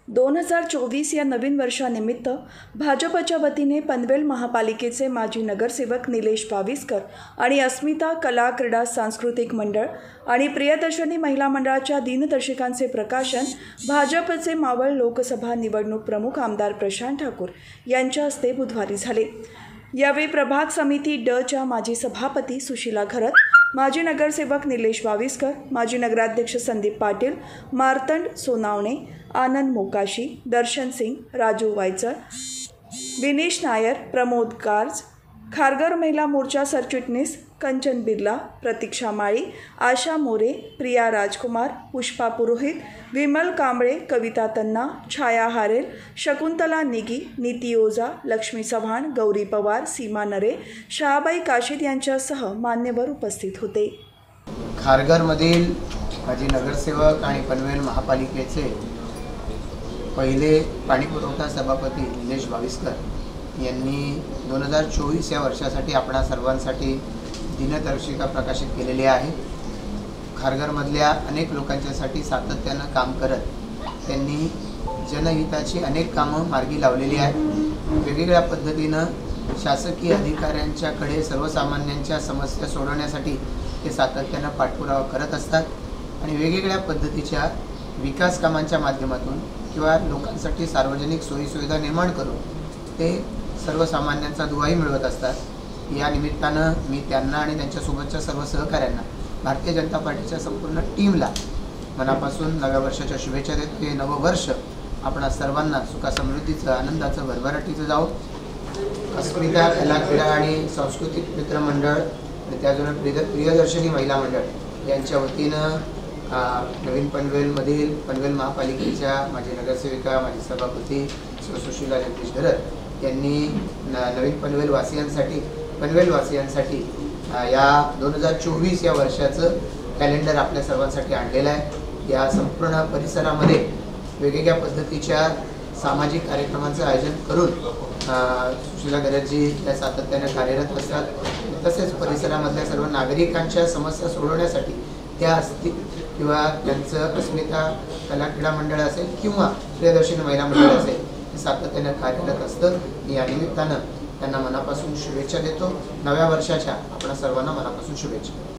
2024 या नवीन वर्षानिमित्त भाजपच्या वतीने पनवेल महापालिकेचे माजी नगरसेवक निलेश बाविस्कर आणि अस्मिता कला क्रीडा सांस्कृतिक मंडळ आणि प्रियदर्शनी महिला मंडळाच्या दिनदर्शिकांचे प्रकाशन भाजपचे मावळ लोकसभा निवडणूक प्रमुख आमदार प्रशांत ठाकूर यांच्या हस्ते बुधवारी झाले। यावेळी प्रभाग समिती ड च्या माजी सभापती सुशीला घरत, माजी नगरसेवक निलेश बाविस्कर, माजी नगराध्यक्ष संदीप पाटील, मार्तंड सोनावणे, आनंद मोकाशी, दर्शन सिंग, राजू वायचळ, विनीश नायर, प्रमोद गार्ज, खारघर महिला मोर्चा सरचिटणीस कंचन बिर्ला, प्रतीक्षा माळी, आशा मोरे, प्रिया राजकुमार, पुष्पा पुरोहित, विमल कांबळे, कविता तन्ना, छाया हारेल, शकुंतला निगी, नीती ओझा, लक्ष्मी चव्हाण, गौरी पवार, सीमा नरे, शहाबाई काशीद यांच्यासह मान्यवर उपस्थित होते। खारघरमधील माजी नगरसेवक आणि पनवेल महापालिकेचे पहिले पाणीपुरवठा सभापती निलेश बाविस्कर यांनी 2024 या वर्षासाठी आपणा सर्वांसाठी दिनदर्शिका प्रकाशित केलेली आहे। खारघरमधल्या अनेक लोकांच्यासाठी सातत्यानं काम करत त्यांनी जनहिताची अनेक कामं मार्गी लावलेली आहेत। वेगवेगळ्या पद्धतीनं शासकीय अधिकाऱ्यांच्याकडे सर्वसामान्यांच्या समस्या सोडवण्यासाठी ते सातत्यानं पाठपुरावा करत असतात आणि वेगवेगळ्या पद्धतीच्या विकास कामांच्या माध्यमातून किंवा लोकांसाठी सार्वजनिक सोयीसुविधा निर्माण करून ते सर्वसामान्यांचा दुआही मिळवत असतात। या निमित्तानं मी त्यांना आणि त्यांच्यासोबतच्या सर्व सहकाऱ्यांना, भारतीय जनता पार्टीच्या संपूर्ण टीमला मनापासून नव्या वर्षाच्या शुभेच्छा देतो। हे नवं वर्ष आपणा सर्वांना सुखासमृद्धीचं, आनंदाचं, भरभराटीचं जावो। अस्मिता कला क्रीडा आणि सांस्कृतिक मित्र मंडळ आणि त्याचबरोबर प्रियदर्शनी महिला मंडळ यांच्या वतीनं नवीन पनवेलमधील पनवेल महापालिकेच्या माजी नगरसेविका, माजी सभापती सुशीला घरत यांनी नवीन पनवेलवासियांसाठी या 2024 या वर्षाचं कॅलेंडर आपल्या सर्वांसाठी आणलेलं आहे। या संपूर्ण परिसरामध्ये वेगवेगळ्या पद्धतीच्या सामाजिक कार्यक्रमांचं आयोजन करून सुशीला घरतजी त्या सातत्याने कार्यरत असतात। तसेच परिसरामधल्या सर्व नागरिकांच्या समस्या सोडवण्यासाठी त्या असतील किंवा त्यांचं अस्मिता कला क्रीडा मंडळ असेल किंवा प्रियदर्शनी महिला मंडळ असेल, हे सातत्याने कार्यरत असतं। या निमित्तानं त्यांना मनापासून शुभेच्छा देतो। नव्या वर्षाच्या आपण सर्वांना मनापासून शुभेच्छा।